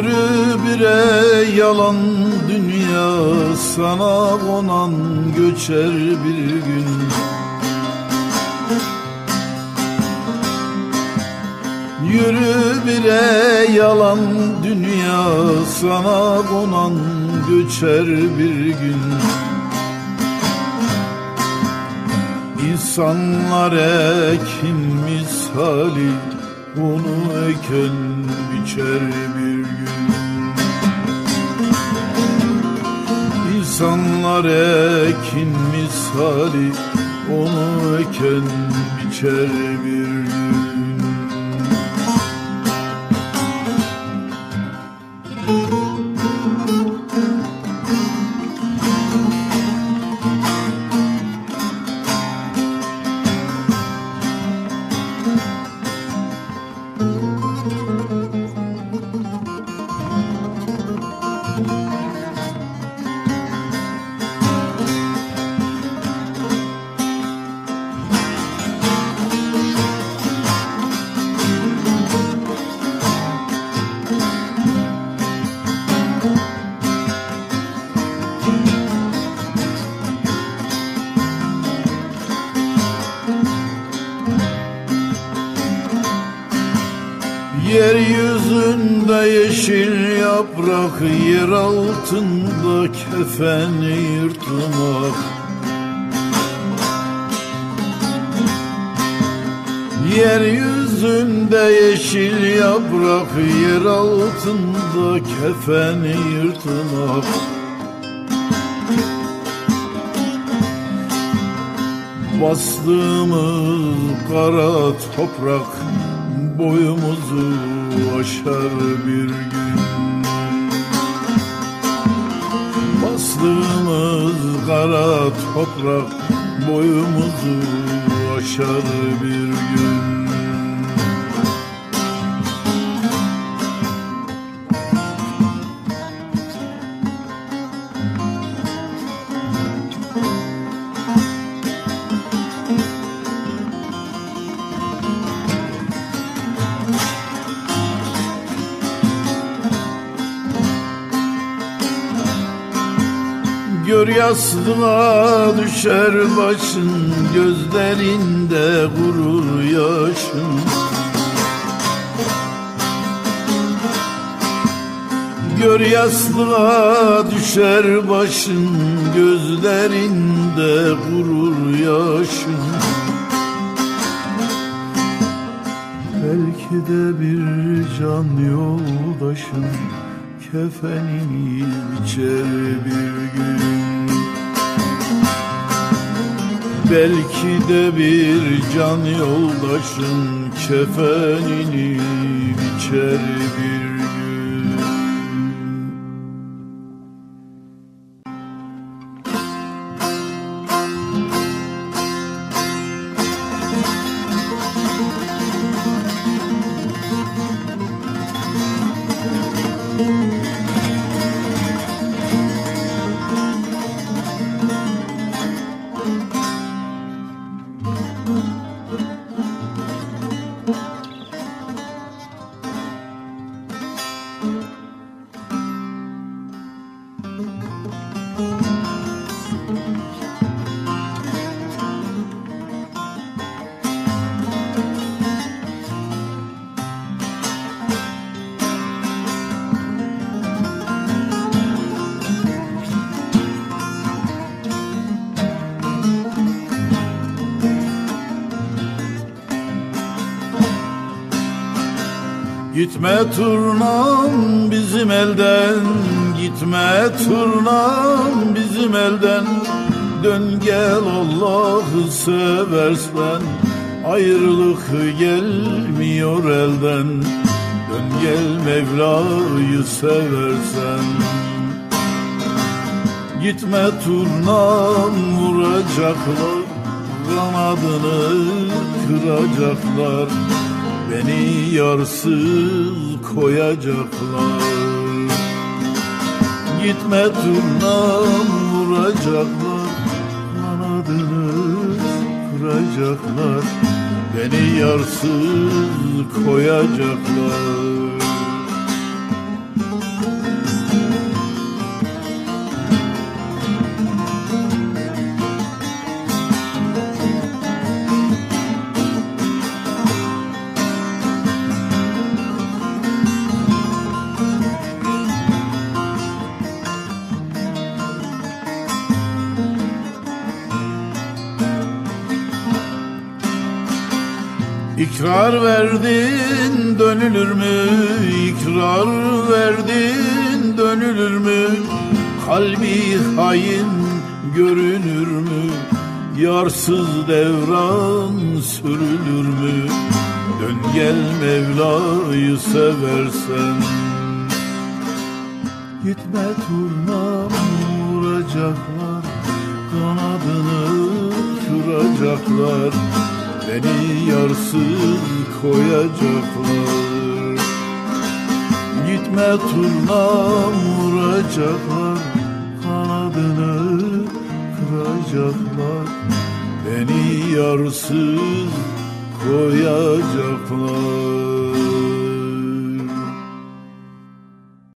Yürü bire yalan dünya, sana konan göçer bir gün. Yürü bire yalan dünya, sana konan göçer bir gün. İnsanlar ekin misali, onu eken biçer bir gün. İnsanlar ekin misali, onu eken biçer bir gün. Yeryüzünde yeşil yaprak, yer altında kefen yırtmak. Yeryüzünde yeşil yaprak, yer altında kefen yırtmak. Bastığımız kara toprak boyumuzu aşar bir gün. Bastığımız kara toprak boyumuzu aşar bir gün. Gör yastığa düşer başın, gözlerinde gurur yaşın. Gör yastığa düşer başın, gözlerinde gurur yaşın. Belki de bir can yoldaşın, kefenini biçer bir gün. Belki de bir can yoldaşın, kefenini biçer bir gün. Gitme turnam bizim elden, gitme turnam bizim elden. Dön gel Allah'ı seversen, ayrılık gelmiyor elden. Dön gel Mevla'yı seversen. Gitme turnam, vuracaklar, kanadını kıracaklar. Beni yarsız koyacaklar. Gitme turnam, vuracaklar, kanadını kıracaklar. Beni yarsız koyacaklar. İkrar verdin dönülür mü? İkrar verdin dönülür mü? Kalbi hain görünür mü? Yarsız devran sürülür mü? Dön gel Mevla'yı seversen. Gitme turnam vuracaklar, kanadını kıracaklar, beni yarsız koyacaklar. Gitme turnam vuracaklar, kanadını kıracaklar, beni yarsız koyacaklar.